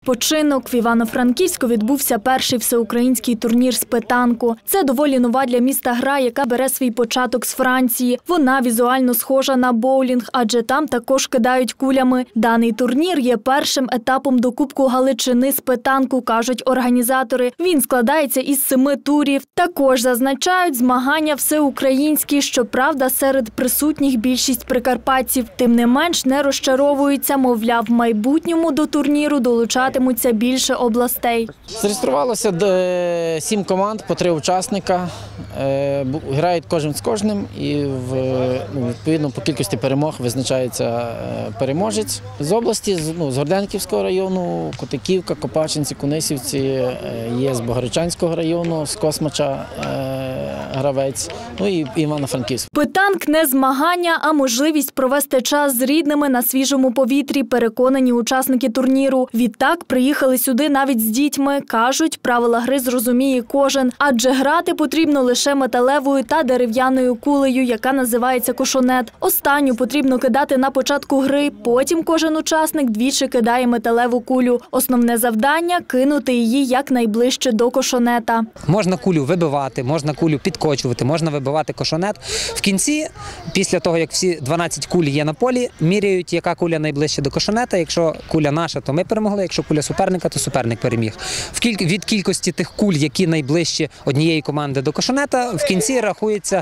Відпочинок. В Івано-Франківську відбувся перший всеукраїнський турнір з питанку. Це доволі нова для міста гра, яка бере свій початок з Франції. Вона візуально схожа на боулінг, адже там також кидають кулями. Даний турнір є першим етапом до Кубку Галичини з питанку, кажуть організатори. Він складається із 7 турів. Також зазначають, змагання всеукраїнські, щоправда, серед присутніх більшість прикарпатців. Тим не менш, не розчаровуються, мовляв, в майбутньому до турніру долучатимуться більше областей. Зареєструвалося 7 команд, по 3 учасника. Грають кожен з кожним і відповідно по кількості перемог визначається переможець. З області, з Горденківського району, Котиківка, Копачинці, Кунисівці, є з Богородчанського району, з Космача гравець, і Івано-Франківськ. Питанк не змагання, а можливість провести час з рідними на свіжому повітрі, переконані учасники турніру. Відтак приїхали сюди навіть з дітьми. Кажуть, правила гри зрозуміє кожен, адже грати потрібно лише металевою та дерев'яною кулею, яка називається кошонет. Останню потрібно кидати на початку гри, потім кожен учасник двічі кидає металеву кулю. Основне завдання – кинути її якнайближче до кошонета. Можна кулю вибивати, можна кулю підкочувати, можна вибивати кошонет. В кінці, після того, як всі 12 куль є на полі, міряють, яка куля найближче до кошонета. Якщо куля наша, то ми перемогли, якщо куля суперника, то суперник переміг. Від кількості тих куль, які найближчі однієї команди до кошонета, в кінці рахується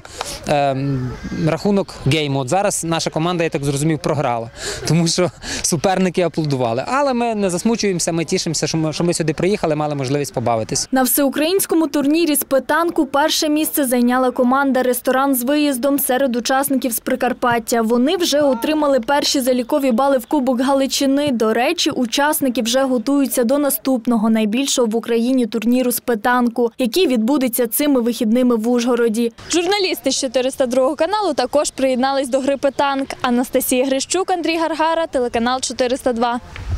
рахунок гейму. От зараз наша команда, я так зрозумів, програла, тому що суперники аплодували. Але ми не засмучуємося, ми тішимося, що ми сюди приїхали, мали можливість побавитись. На всеукраїнському турнірі з питанку перше місце зайняла команда «Ресторан з виїздом» серед учасників з Прикарпаття. Вони вже отримали перші залікові бали в Кубок Галичини. До речі, учасники вже готуються до наступного, найбільшого в Україні турніру з питанку, який відбудеться цими вихідними в Ужгороді. Журналісти з 402 каналу також приєднались до гри питанк. Анастасія Грищук, Андрій Гаргара, телеканал 402.